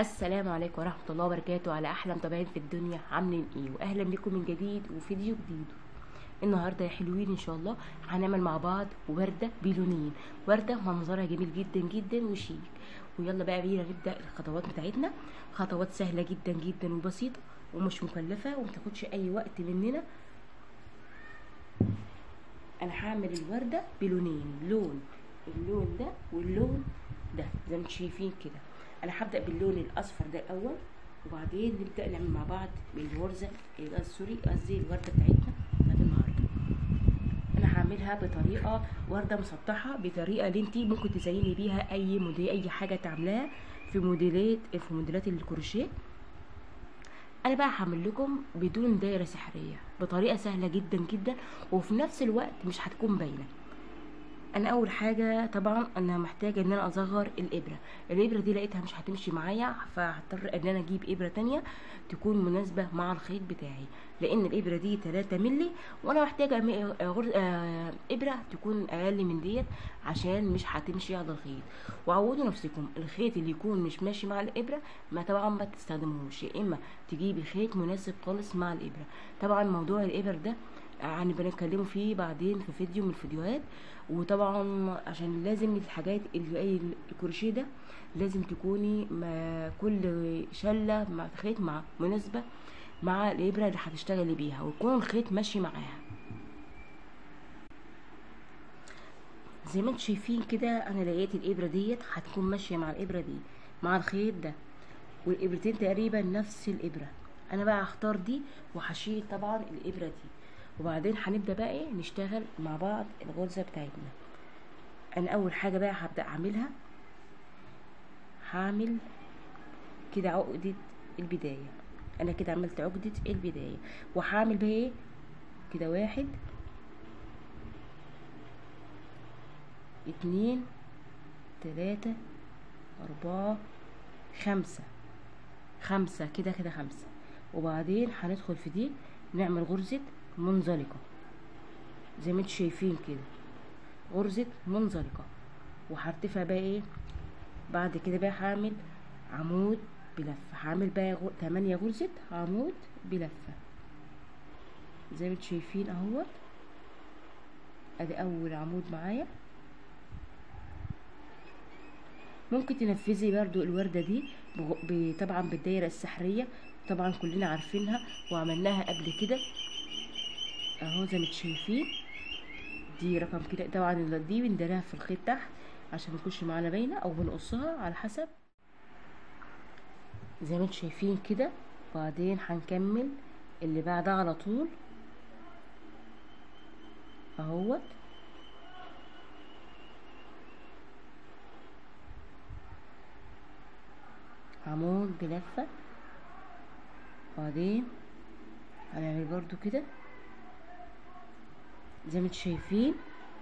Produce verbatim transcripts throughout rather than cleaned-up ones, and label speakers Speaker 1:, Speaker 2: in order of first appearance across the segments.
Speaker 1: السلام عليكم ورحمة الله وبركاته على أحلى متابعين في الدنيا، عاملين ايه؟ وأهلا بكم من جديد وفيديو جديد. النهاردة يا حلوين إن شاء الله هنعمل مع بعض وردة بلونين، وردة منظرها جميل جدا جدا وشيك. ويلا بقى بينا نبدأ الخطوات بتاعتنا. خطوات سهلة جدا جدا وبسيطة ومش مكلفة ومتاخدش أي وقت مننا. أنا هعمل الوردة بلونين، لون اللون ده واللون ده زي ما انتم شايفين كده. انا هبدا باللون الاصفر ده الاول، وبعدين نبدا نعمل مع بعض بالغرزه سوري قصدي الورده بتاعتنا بتاعت النهارده. انا هعملها بطريقه ورده مسطحه، بطريقه اللي انت ممكن تزيني بيها اي موديل، اي حاجه تعملها في موديلات في موديلات الكروشيه. انا بقى هعمل لكم بدون دايره سحريه بطريقه سهله جدا جدا، وفي نفس الوقت مش هتكون باينه. انا اول حاجه طبعا انا محتاجه ان انا اصغر الابره. الابره دي لقيتها مش هتمشي معايا، فهضطر ان انا اجيب ابره تانية تكون مناسبه مع الخيط بتاعي، لان الابره دي تلاتة مللي وانا محتاجه ابره تكون اقل من ديت عشان مش هتمشي على الخيط. وعودوا نفسكم الخيط اللي يكون مش ماشي مع الابره ما طبعا ما تستخدموش، يا اما تجيبي خيط مناسب خالص مع الابره. طبعا موضوع الابر ده هنبقى نتكلموا فيه بعدين في فيديو من الفيديوهات. وطبعا عشان لازم الحاجات اللي الكروشيه ده لازم تكوني ما كل شله مع خيط مع مناسبه مع الابره اللي هتشتغلي بيها، ويكون الخيط ماشي معاها. زي ما انتم شايفين كده انا لقيت الابره ديت هتكون ماشيه مع الابره دي مع الخيط ده، والابرتين تقريبا نفس الابره. انا بقى هختار دي وهشيل طبعا الابره دي، وبعدين هنبدا بقى ايه نشتغل مع بعض الغرزه بتاعتنا. انا اول حاجه بقى هبدا اعملها، هعمل كده عقده البدايه. انا كده عملت عقده البدايه، وهعمل بقى ايه كده واحد اتنين تلاته اربعه خمسه خمسه كده كده خمسه. وبعدين هندخل في دي نعمل غرزه منزلقه زي ما انتم شايفين كده، غرزه منزلقه. وهرتفع بقى ايه بعد كده بقى هعمل عمود بلفه، هعمل بقى غ... تمانية غرزه عمود بلفه زي ما انتم شايفين اهوت. ادي اول عمود معايا. ممكن تنفذي برضو الورده دي بغ... طبعا بالدايره السحريه، طبعا كلنا عارفينها وعملناها قبل كده اهو زي ما انتم شايفين. دي رقم كده طبعا دي بنديرها في الخيط تحت عشان متكونش معانا باينه، او بنقصها على حسب زي ما انتم شايفين كده. وبعدين هنكمل اللي بعدها على طول اهوت. عمود بلفه، وبعدين هنعمل برضو كده زي ما انتم شايفين.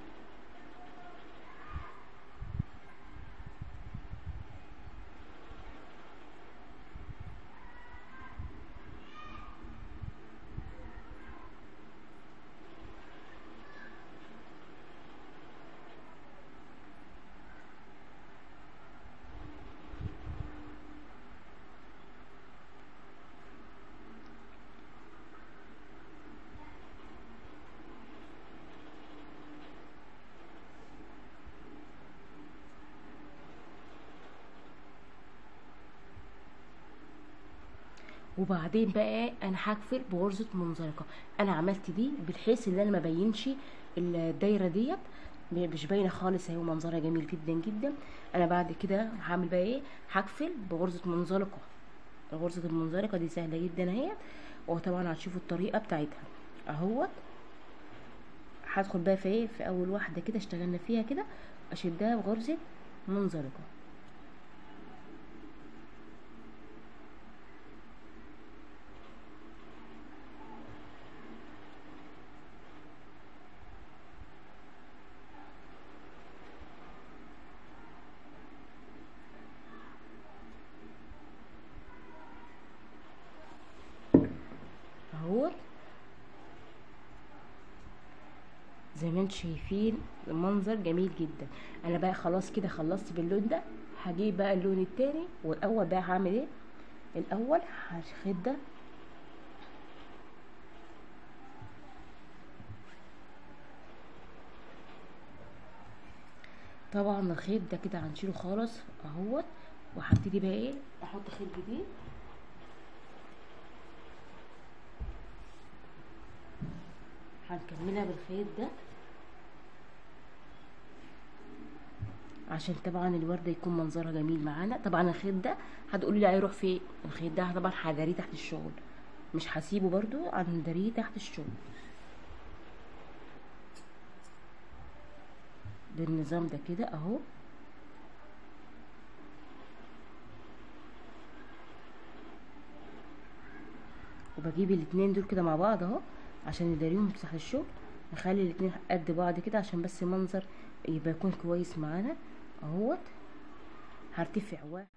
Speaker 1: وبعدين بقى انا هقفل بغرزه منزلقه. انا عملت دي بحيث ان انا ما بينش الدايره ديت مش باينه خالص اهي، ومنظرها جميل جدا جدا. انا بعد كده هعمل بقى ايه هقفل بغرزه منزلقه. غرزه المنزلقه دي سهله جدا اهي، وطبعا هتشوفوا الطريقه بتاعتها اهوت. هدخل بقى في ايه في اول واحده كده اشتغلنا فيها كده، اشدها بغرزه منزلقه. اهوت زي ما انتم شايفين المنظر جميل جدا. انا بقى خلاص كده خلصت باللون ده، هجيب بقى اللون التاني، والاول بقى هعمل ايه؟ الاول هاخد ده طبعا الخيط ده كده هنشيله خالص اهوت، وهبتدي بقى ايه احط خيط جديد. هنكملها بالخيط ده عشان طبعا الورده يكون منظرها جميل معانا. طبعا الخيط ده هتقولي لي هيروح فين؟ الخيط ده طبعا هداريه تحت الشغل، مش هسيبه برضو، هنداريه تحت الشغل بالنظام ده كده اهو. وبجيب الاتنين دول كده مع بعض اهو عشان نداريهم تحت الشغل، نخلي الاتنين قد بعض كده عشان بس المنظر يبقى يكون كويس معانا اهوت. هرتفع واحد،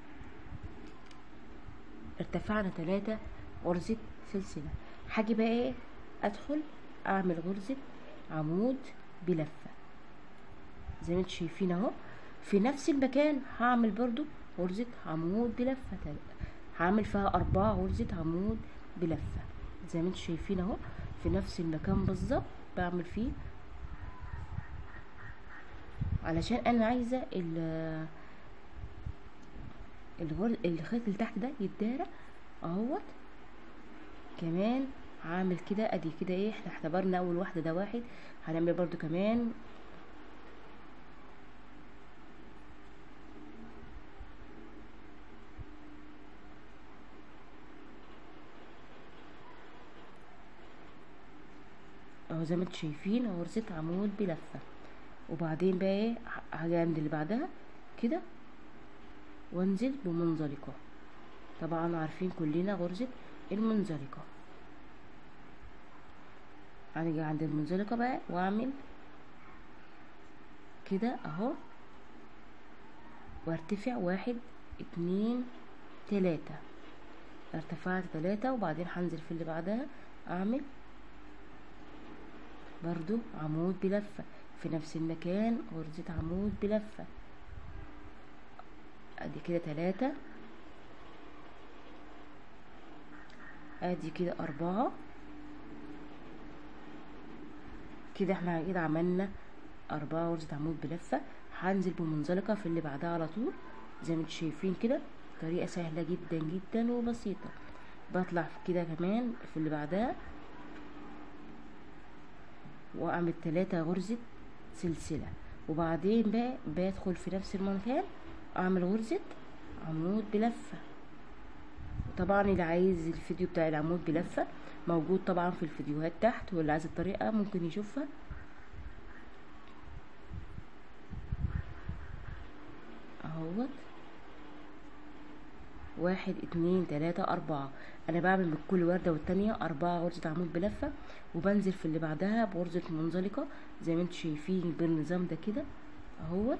Speaker 1: ارتفعنا تلاتة غرزة سلسلة. هاجي بقى ايه ادخل اعمل غرزة عمود بلفة زي ما انتم شايفين اهو. في نفس المكان هعمل برضو غرزة عمود بلفة، هعمل فيها اربعة غرزة عمود بلفة زي ما انتم شايفين اهو. في نفس المكان بالظبط بعمل فيه، علشان انا عايزة الخيط اللي تحت ده يتدارى اهوت. كمان هعمل كده ادي كده ايه، احنا اعتبرنا اول واحدة ده واحد، هنعمل برضو كمان اهو زي ما انتم شايفين غرزة عمود بلفة. وبعدين بقى ايه هاجي عند اللي بعدها كده وانزل بمنزلقة. طبعا عارفين كلنا غرزة المنزلقة. هنيجي عند المنزلقة بقى واعمل كده اهو، وارتفع واحد اتنين تلاتة، ارتفعت تلاتة. وبعدين هنزل في اللي بعدها اعمل برضو عمود بلفة في نفس المكان، غرزة عمود بلفة ادي كده تلاتة، ادي كده اربعة كده. احنا كده عملنا اربعة غرزة عمود بلفة. هنزل بمنزلقة في اللي بعدها على طول زي ما انتم شايفين كده، طريقة سهلة جدا جدا وبسيطة. بطلع كده كمان في اللي بعدها واعمل تلاتة غرزة سلسلة. وبعدين بقى بدخل في نفس المكان اعمل غرزة عمود بلفة. طبعا اللي عايز الفيديو بتاع العمود بلفة موجود طبعا في الفيديوهات تحت، واللي عايز الطريقة ممكن يشوفها اهوت. واحد اتنين تلاتة اربعة، انا بعمل من كل وردة والتانية اربعة غرزة عمود بلفة، وبنزل في اللي بعدها بغرزة منزلقة زي ما انتم شايفين بالنظام ده كده اهوت.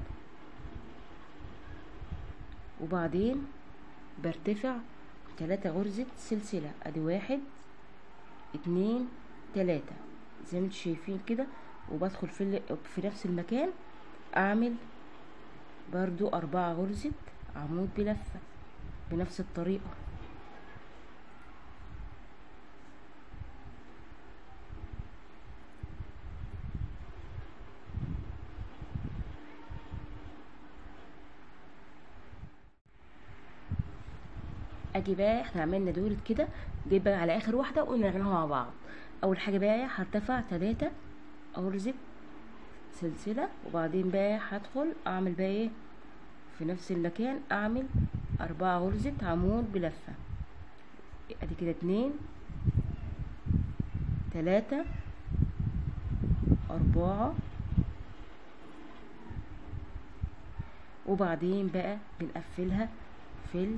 Speaker 1: وبعدين برتفع تلاتة غرزة سلسلة ادي واحد اتنين تلاتة زي ما انتم شايفين كده. وبدخل في, في نفس المكان اعمل برضو اربعة غرزة عمود بلفة بنفس الطريقة. اجي بقى احنا عملنا دورة كده، جاي بقى على اخر واحدة ونعملها مع بعض. اول حاجة بقى هرتفع تلاتة غرزة سلسلة، وبعدين بقى هدخل اعمل بقى ايه في نفس المكان اعمل اربعة غرزة عمود بلفة ادي كده اتنين تلاتة اربعة. وبعدين بقى بنقفلها في ال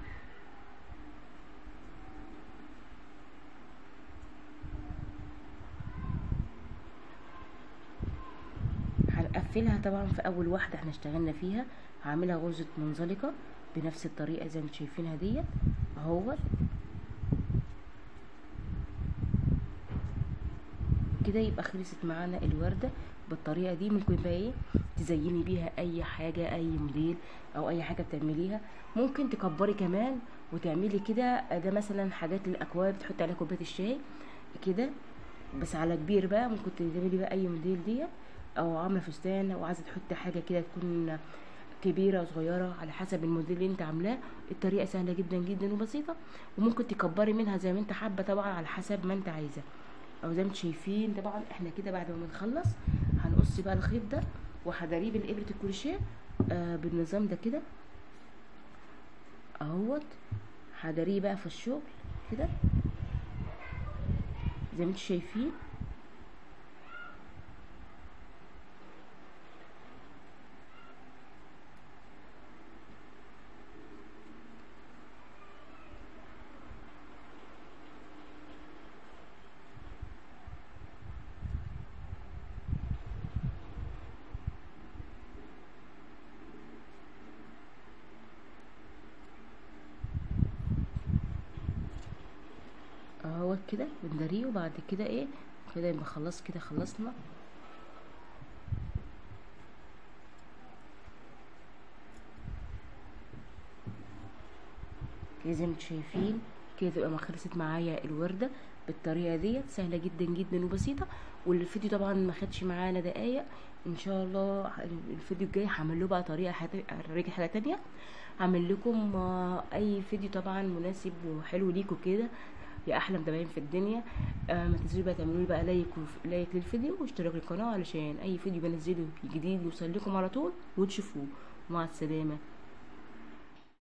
Speaker 1: هنقفلها طبعا في اول واحدة احنا اشتغلنا فيها، هعملها غرزة منزلقة بنفس الطريقة زي ما انتم شايفينها ديت اهوت كده. يبقى خلصت معانا الوردة بالطريقه دي ممكن بقى ايه تزيني بيها اي حاجه، اي موديل او اي حاجه بتعمليها. ممكن تكبري كمان وتعملي كده، ده مثلا حاجات للاكواب تحطي عليها كوبايه الشاي كده، بس على كبير بقى. ممكن تعملي بقى اي موديل ديت، او عامله فستان، او عايزه تحطي حاجه كده تكون كبيره صغيره على حسب الموديل اللي انت عاملاه. الطريقه سهله جدا جدا وبسيطه، وممكن تكبري منها زي ما انت حابه طبعا على حسب ما انت عايزه. او زي ما انتم شايفين طبعا احنا كده بعد ما بنخلص هنقص بقى الخيط ده وهداريه بالابره الكروشيه آه بالنظام ده كده اهوت. هداريه بقى في الشغل كده زي ما انتم شايفين. اهوت كده بنداريه، وبعد كده ايه كده يبقى خلاص كده خلصنا. كده زي ما انتم شايفين كده تبقى ما خلصت معايا الورده بالطريقه ديت، سهله جدا جدا وبسيطه. والفيديو طبعا ما خدش معانا دقايق. ان شاء الله الفيديو الجاي هعمل له بقى طريقه هوريكي حاجه تانية. هعمل لكم اي فيديو طبعا مناسب وحلو ليكم كده يا احلى متابعين في الدنيا. آه ما تنسوش بقى تعملوا لي بقى لايك لايك للفيديو واشتراك للقناه علشان اي فيديو بنزله جديد يوصل لكم على طول وتشوفوه. مع السلامه.